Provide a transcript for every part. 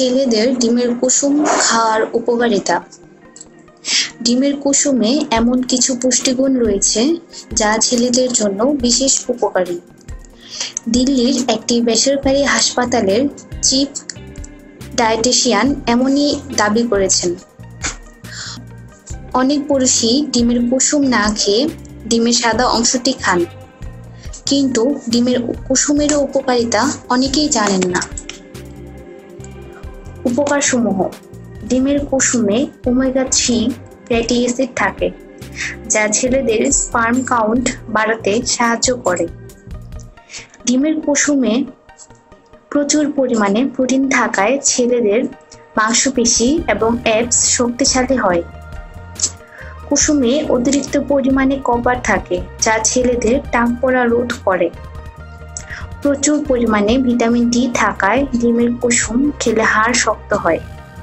ছেলেদের ডিমের কুসুম খাওয়ার উপকারিতা। ডিমের কুসুমে এমন কিছু পুষ্টিগুণ রয়েছে যা ছেলেদের জন্য বিশেষ উপকারী। দিল্লির একটি বেসরকারি হাসপাতালের চিফ ডায়েটিশিয়ান এমনই দাবি করেছেন। অনেক পুরুষই ডিমের কুসুম না খেয়ে ডিমের সাদা অংশটি খান, কিন্তু ডিমের কুসুমেরও উপকারিতা অনেকেই জানেন না। উপকারসমূহ: ডিমের কুসুমে ওমেগা-3 ফ্যাটি অ্যাসিড থাকে, যা ছেলেদের স্পার্ম কাউন্ট বাড়াতে সাহায্য করে। ডিমের কুসুমে প্রচুর পরিমাণে প্রোটিন থাকায় ছেলেদের মাংসপেশি এবং অ্যাবস শক্তিশালী হয়। কুসুমে অতিরিক্ত পরিমাণে কপার থাকে, যা ছেলেদের টাক পড়া রোধ করে। প্রচুর পরিমাণে ভিটামিন ডি থাকায় ডিমের কুসুম খেলে হাড় শক্ত হয়।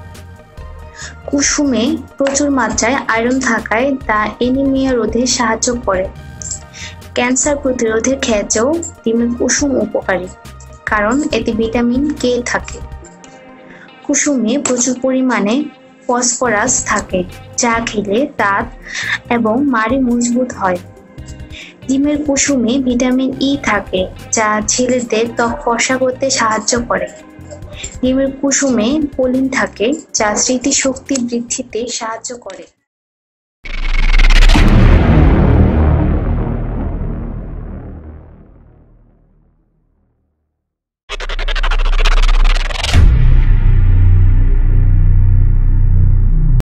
কুসুমে প্রচুর মাত্রায় আয়রন থাকায় তা অ্যানিমিয়া রোধে সাহায্য করে। ক্যান্সার প্রতিরোধের ক্ষেত্রেও ডিমের কুসুম উপকারী, কারণ এতে ভিটামিন কে থাকে। কুসুমে প্রচুর পরিমাণে ফসফরাস থাকে, যা খেলে দাঁত এবং মাড়ি মজবুত হয়। ডিমের কুসুমে ভিটামিন ই থাকে, যা ছেলেদের ত্বক ফর্সা করতে সাহায্য করে। ডিমের কুসুমে প্রোলিন থাকে, যা স্মৃতিশক্তি বৃদ্ধিতে সাহায্য করে।